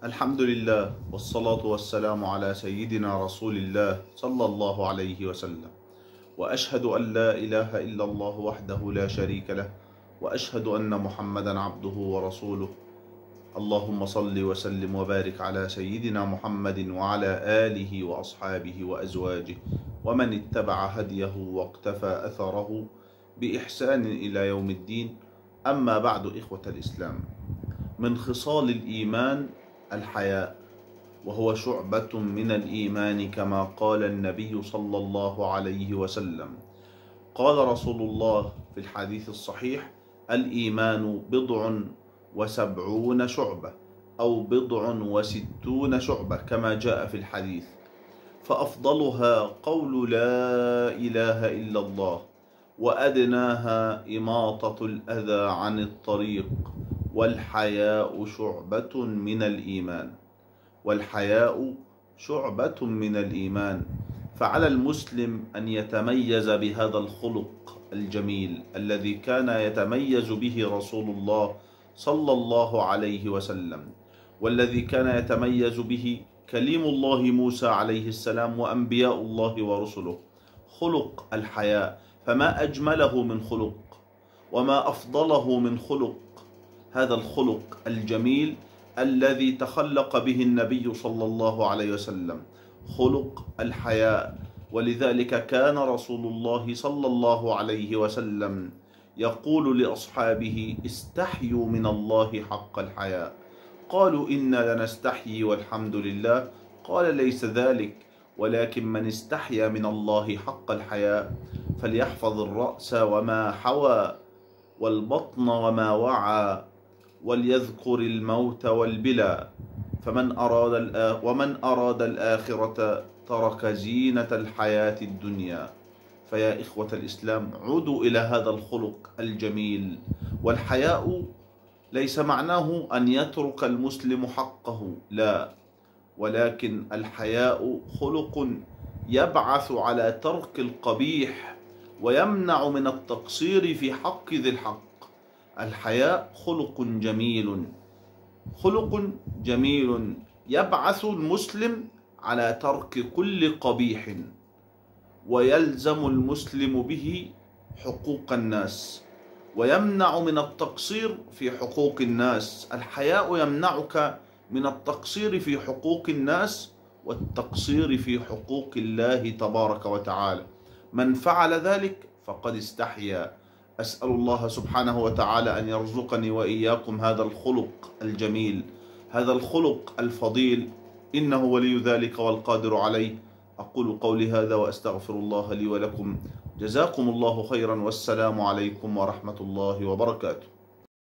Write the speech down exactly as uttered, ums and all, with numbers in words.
الحمد لله والصلاة والسلام على سيدنا رسول الله صلى الله عليه وسلم، وأشهد أن لا إله إلا الله وحده لا شريك له، وأشهد أن محمدا عبده ورسوله. اللهم صل وسلم وبارك على سيدنا محمد وعلى آله وأصحابه وأزواجه ومن اتبع هديه واقتفى أثره بإحسان إلى يوم الدين. أما بعد، إخوة الإسلام، من خصال الإيمان الحياء، وهو شعبة من الإيمان كما قال النبي صلى الله عليه وسلم. قال رسول الله في الحديث الصحيح: الإيمان بضع وسبعون شعبة، أو بضع وستون شعبة كما جاء في الحديث، فأفضلها قول لا إله إلا الله، وأدناها إماطة الأذى عن الطريق، والحياء شعبة من الإيمان. والحياء شعبة من الإيمان، فعلى المسلم أن يتميز بهذا الخلق الجميل الذي كان يتميز به رسول الله صلى الله عليه وسلم، والذي كان يتميز به كليم الله موسى عليه السلام وأنبياء الله ورسله، خلق الحياء. فما أجمله من خلق وما أفضله من خلق هذا الخلق الجميل الذي تخلق به النبي صلى الله عليه وسلم، خلق الحياء. ولذلك كان رسول الله صلى الله عليه وسلم يقول لأصحابه: استحيوا من الله حق الحياء. قالوا: إنا لنستحيي والحمد لله. قال: ليس ذلك، ولكن من استحيا من الله حق الحياء فليحفظ الرأس وما حوى، والبطن وما وعى، وليذكر الموت والبلى. فمن أراد الآ... ومن أراد الآخرة ترك زينة الحياة الدنيا. فيا إخوة الإسلام، عودوا إلى هذا الخلق الجميل. والحياء ليس معناه أن يترك المسلم حقه، لا، ولكن الحياء خلق يبعث على ترك القبيح ويمنع من التقصير في حق ذي الحق. الحياء خلق جميل، خلق جميل يبعث المسلم على ترك كل قبيح، ويلزم المسلم به حقوق الناس، ويمنع من التقصير في حقوق الناس. الحياء يمنعك من التقصير في حقوق الناس والتقصير في حقوق الله تبارك وتعالى. من فعل ذلك فقد استحيا. أسأل الله سبحانه وتعالى أن يرزقني وإياكم هذا الخلق الجميل، هذا الخلق الفضيل، إنه ولي ذلك والقادر عليه. أقول قولي هذا وأستغفر الله لي ولكم. جزاكم الله خيرا، والسلام عليكم ورحمة الله وبركاته.